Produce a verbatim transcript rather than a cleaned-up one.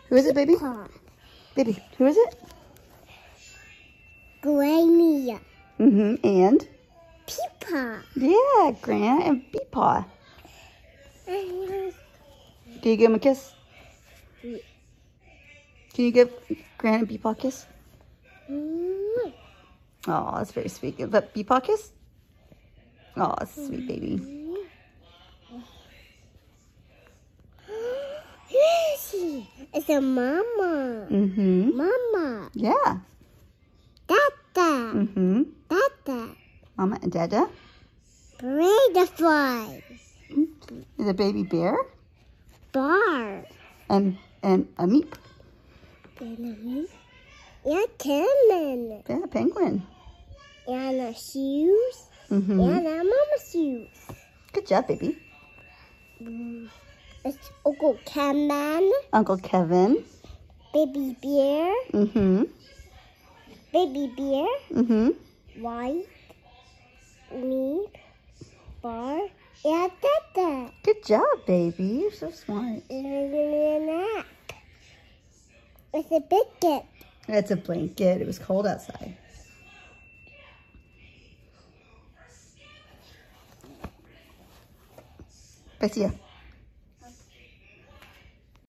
Who is it, baby? Peepaw. Baby, who is it? Granny. Mm-hmm. And? Peepaw. Yeah, Grant and Peepaw. Can you give him a kiss? Can you give Grant and Peepaw a kiss? Mm. Oh, that's very sweet. Give that Peepaw a kiss? Oh, that's sweet, baby. Who is she? It's a mama. Mm-hmm. Mama. Yeah. Dada. Mm-hmm. Dada. Mama and Dada. Butterfly. Is a baby bear Bar. and and a meep. Yeah, cannon. Yeah, a penguin. And the shoes. Mm-hmm. And the mama's shoes. Good job, baby. Mm. It's Uncle Kevin. Uncle Kevin. Baby bear. Mm-hmm. Baby bear. Mm-hmm. White. Meep. Bar. And Dada. Good job, baby. You're so smart. And it's a blanket. It's a blanket. It was cold outside. Bye, see ya.